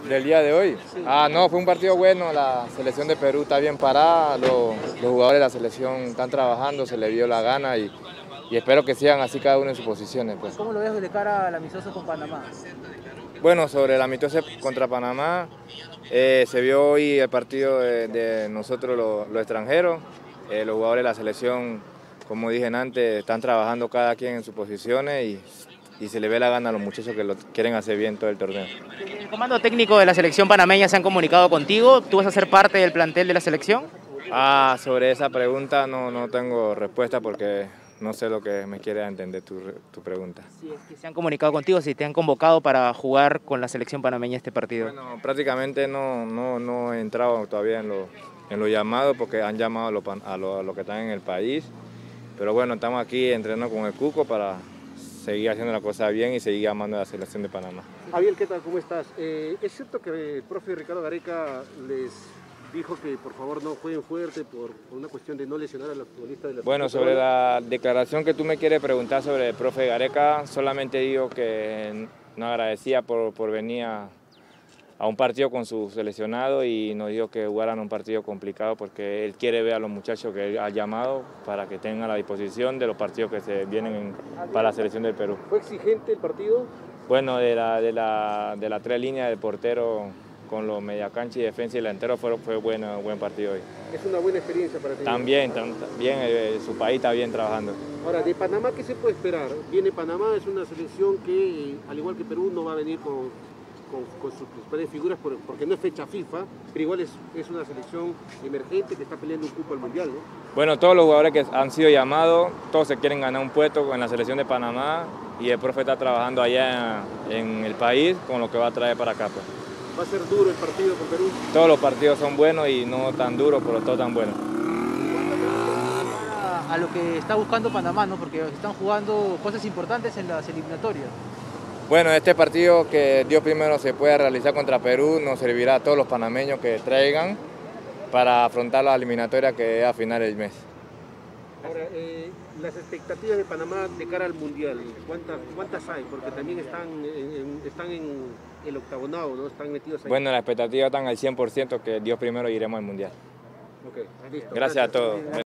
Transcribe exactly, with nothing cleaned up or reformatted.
¿Del día de hoy? Sí. Ah, no, fue un partido bueno, la selección de Perú está bien parada, los, los jugadores de la selección están trabajando, se les dio la gana y, y espero que sigan así cada uno en sus posiciones. Pues. ¿Cómo lo ves de cara al amistoso con Panamá? Bueno, sobre el amistoso contra Panamá, eh, se vio hoy el partido de, de nosotros los, los extranjeros, eh, los jugadores de la selección, como dije antes, están trabajando cada quien en sus posiciones y, y se le ve la gana a los muchachos que lo quieren hacer bien todo el torneo. ¿El comando técnico de la selección panameña se han comunicado contigo? ¿Tú vas a ser parte del plantel de la selección? Ah, sobre esa pregunta no, no tengo respuesta porque no sé lo que me quiere entender tu, tu pregunta. Si es que se han comunicado contigo, si te han convocado para jugar con la selección panameña este partido. Bueno, prácticamente no, no, no he entrado todavía en los en lo llamados porque han llamado a los a lo, a lo que están en el país. Pero bueno, estamos aquí entrenando con el Cuco para seguir haciendo la cosa bien y seguir amando a la selección de Panamá. Javier, ¿qué tal? ¿Cómo estás? Eh, ¿Es cierto que el profe Ricardo Gareca les dijo que por favor no jueguen fuerte por, por una cuestión de no lesionar a los futbolistas de la Bueno, sobre la declaración que tú me quieres preguntar sobre el profe Gareca, solamente digo que nos agradecía por, por venir a, a un partido con su seleccionado y nos dijo que jugaran un partido complicado porque él quiere ver a los muchachos que él ha llamado para que tengan a la disposición de los partidos que se vienen en, para la selección del Perú. ¿Fue exigente el partido? Bueno, de la, de la, de la tres líneas del portero con los mediacancha y defensa y delantero fue, fue bueno, buen partido hoy. Es una buena experiencia para ti. También, también eh, su país está bien trabajando. Ahora, de Panamá, ¿qué se puede esperar? Viene Panamá, es una selección que, al igual que Perú, no va a venir con, con, con sus principales figuras por, porque no es fecha FIFA, pero igual es, es una selección emergente que está peleando un cupo al Mundial, ¿no? Bueno, todos los jugadores que han sido llamados, todos se quieren ganar un puesto en la selección de Panamá y el profe está trabajando allá en el país con lo que va a traer para acá. Pues. ¿Va a ser duro el partido con Perú? Todos los partidos son buenos y no tan duros, pero todos tan buenos. A, a lo que está buscando Panamá, ¿no? Porque están jugando cosas importantes en las eliminatorias. Bueno, este partido que Dios primero se pueda realizar contra Perú nos servirá a todos los panameños que traigan para afrontar la eliminatoria que es a final del mes. Ahora, eh, las expectativas de Panamá de cara al Mundial, ¿cuántas, cuántas hay? Porque también están en, en, están en el octagonado, ¿no? Están metidos ahí. Bueno, las expectativas están al cien por ciento que Dios primero iremos al Mundial. Okay, listo. Gracias, Gracias a todos.